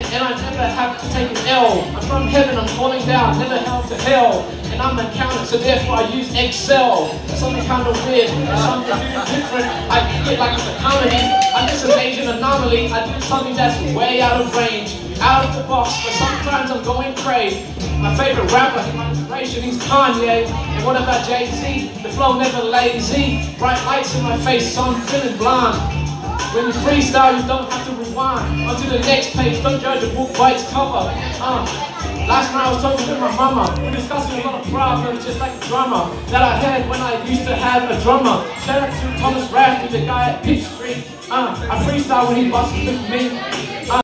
and I never have to take an L. I'm from heaven, I'm falling down, never held to hell. And I'm an accountant, so therefore I use Excel. Something kind of weird, something different. I do it like it's a comedy. I'm just an Asian anomaly. I do something that's way out of range, out of the box, but sometimes I'm going crazy. My favorite rapper, my inspiration, he's Kanye. And what about Jay-Z? The flow never lazy. Bright lights in my face, so I'm feeling blind. When you freestyle, you don't have to rewind. On to the next page, don't judge a book by its cover. Last night I was talking with my mama. We're discussing a lot of problems, just like a drummer that I had when I used to have a drummer. Shout out to Thomas Rafferty, the guy at Pitch Street. I freestyle when he busts with me.